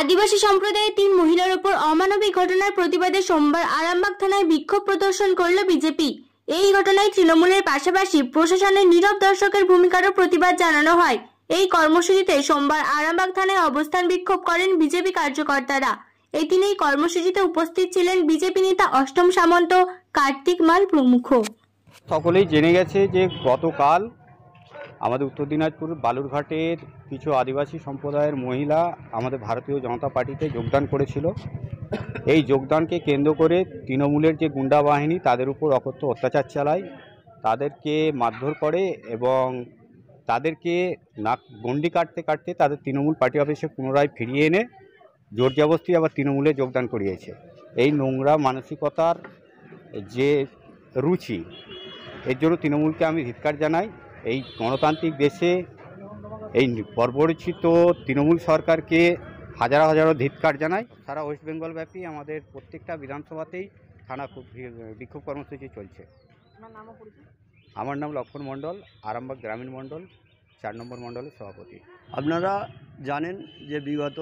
আদিবাসী সম্প্রদায়ের 3 মহিলার উপর অমানবিক ঘটনার প্রতিবাদে সোমবার আরামবাগ থানায় বিক্ষোভ প্রদর্শন করল বিজেপি। এই ঘটনায় তৃণমূলের পাশাপাশি প্রশাসনের নীরব দর্শকের ভূমিকারও প্রতিবাদ জানানো হয়। এই কর্মসূচিতে সোমবার আরামবাগ থানায় অবস্থান বিক্ষোভ করেন বিজেপি কার্যকর্তারা। এই দিন এই কর্মসূচিতে উপস্থিত ছিলেন বিজেপি নেতা অষ্টম সামন্ত, কার্তিক মাল প্রমুখ। সকলেই জেনে গেছে যে গতকাল আমাদের উত্তর দিনাজপুর বালুরঘাটের কিছু আদিবাসী সম্প্রদায়ের মহিলা আমাদের ভারতীয় জনতা পার্টিতে যোগদান করেছিল। এই যোগদানকে কেন্দ্র করে তৃণমূলের যে গুন্ডা বাহিনী তাদের উপর অকথ্য অত্যাচার চালায়, তাদেরকে মারধর করে এবং তাদেরকে গণ্ডি কাটতে কাটতে তাদের তৃণমূল পার্টি অফিসে পুনরায় ফিরিয়ে এনে জোর জবরদস্তি আবার তৃণমূলে যোগদান করিয়েছে। এই নোংরা মানসিকতার যে রুচি, এর জন্য তৃণমূলকে আমি ধিক্কার জানাই। এই গণতান্ত্রিক দেশে এই বর্বরচিত তৃণমূল সরকারকে হাজারো হাজারো ধিক্কার জানাই। সারা ওয়েস্ট বেঙ্গল ব্যাপী আমাদের প্রত্যেকটা বিধানসভাতেই থানা বিক্ষোভ কর্মসূচি চলছে। আমার নাম লক্ষণ মণ্ডল, আরামবাগ গ্রামীণ মণ্ডল 4 নম্বর মণ্ডলের সভাপতি। আপনারা জানেন যে বিগত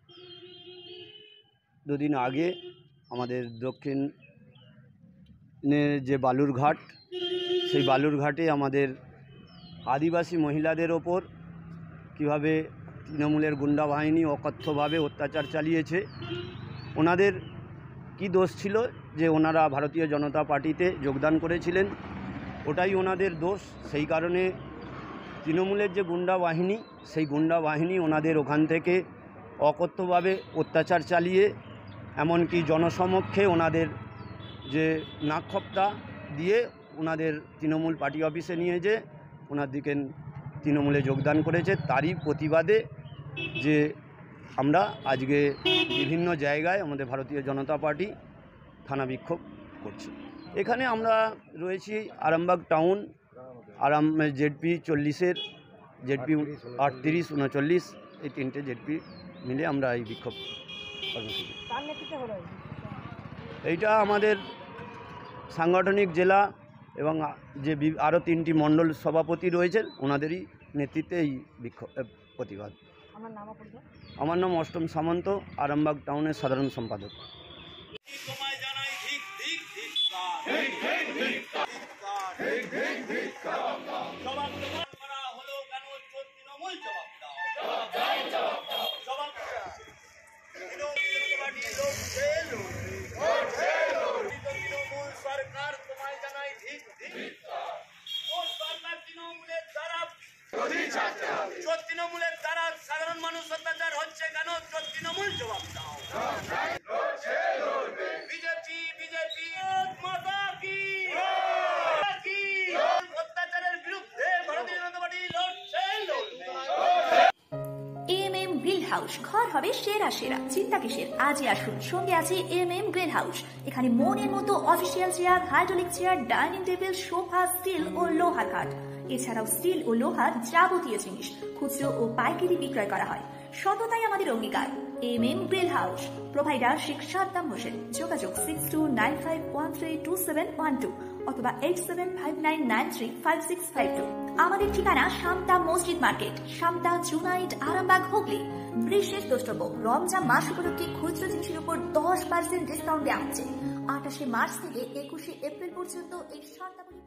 2 দিন আগে আমাদের দক্ষিণের যে বালুরঘাট, সেই বালুরঘাটে আমাদের আদিবাসী মহিলাদের ওপর কীভাবে তৃণমূলের গুন্ডা বাহিনী অকথ্যভাবে অত্যাচার চালিয়েছে। ওনাদের কি দোষ ছিল যে ওনারা ভারতীয় জনতা পার্টিতে যোগদান করেছিলেন, ওটাই ওনাদের দোষ। সেই কারণে তৃণমূলের যে গুন্ডা বাহিনী, সেই গুন্ডা বাহিনী ওনাদের ওখান থেকে অকথ্যভাবে অত্যাচার চালিয়ে এমনকি জনসমক্ষে ওনাদের যে নাকখপ্পা দিয়ে ওনাদের তৃণমূল পার্টি অফিসে নিয়ে যেয়ে ওনার দিকে তৃণমূলে যোগদান করেছে। তারই প্রতিবাদে যে আমরা আজকে বিভিন্ন জায়গায় আমাদের ভারতীয় জনতা পার্টি থানা বিক্ষোভ করছি। এখানে আমরা রয়েছি আরামবাগ টাউন, জেডপি 40-এর, জেডপি 38, 39, এই 3টে জেডপি মিলে আমরা এই বিক্ষোভ কর্মসূচি। এইটা আমাদের সাংগঠনিক জেলা এবং যে আরও 3টি মণ্ডল সভাপতি রয়েছেন ওনাদেরই নেতৃত্বে এই বিক্ষোভ প্রতিবাদ। আমার নাম অষ্টম সামন্ত, আরামবাগ টাউনের সাধারণ সম্পাদক। তৃণমূলের দ্বারা সাধারণ মানুষ অত্যাচার হচ্ছে কেন? তৃণমূল জবাব দাও। বিজেপি মাতা কি অত্যাচারের বিরুদ্ধে ভারতীয় জনতা পার্টি লড়ছে। এমএম গ্রিল হাউস, ঘর হবে সেরা সেরা, চিন্তা কিসের? আজই আসুন, সঙ্গে আছে এমএম গ্রিল হাউস। এখানে মনের মতো official chair, hydraulic chair, dining table, sofa, steel ও লোহার কাঠ, এছাড়াও স্টিল ও লোহার যাবতীয় জিনিস খুচরো ও পাইকারি বিক্রয় করা হয়। সততাই আমাদের অঙ্গীকার। MM grill house, provider Sheikh Saddam Hossain. যোগাযোগ 6295132712 অথবা 8759935652। আমাদের ঠিকানা শামতা মসজিদ মার্কেট, শামতা জুনাইট, আরামবাগ, হুগলি। বিশেষ দ্রষ্টব্য, রমজান মাস উপলক্ষে খুচরো জিনিসের উপর 10% ডিসকাউন্ট দেওয়া হচ্ছে। 28 মার্চ থেকে 21 এপ্রিল পর্যন্ত এই শর্তাবলী